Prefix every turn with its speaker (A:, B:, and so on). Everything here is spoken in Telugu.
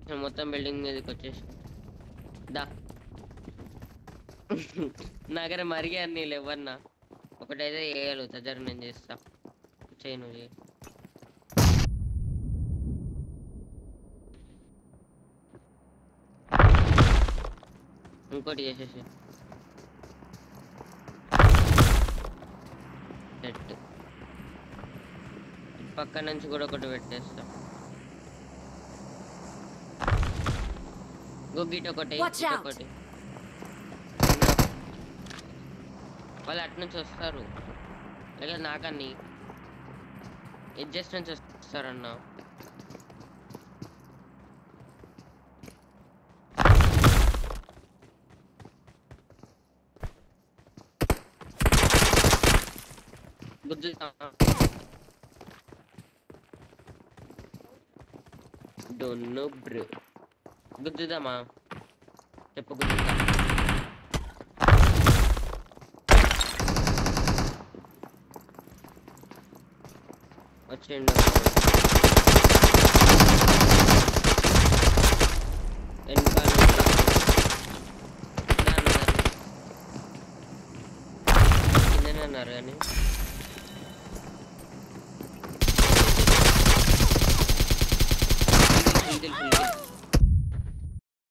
A: నేను మొత్తం బిల్డింగ్ మీదకి వచ్చేసి దా నగర మరిగా అన్ని లేవన్నా ఒకటైతే వేయగలుగుతా జర నేను చేస్తా చేయను ఇంకోటి చేసేసి సెట్ పక్క నుంచి కూడా ఒకటి పెట్టేస్తా గొగ్గిట ఒకటి ఒకటి వాళ్ళు అటు నుంచి వస్తారు లేదా నాకన్నీ అడ్జస్ట్ నుంచి వస్తారన్నా గుద్దుతా డోంట్ నో బ్రో గుద్దుదామా చెప్పు గుద్దుదా వచ్చేయండి వెనకాల కిందనే అన్నారు కానీ తెలుసు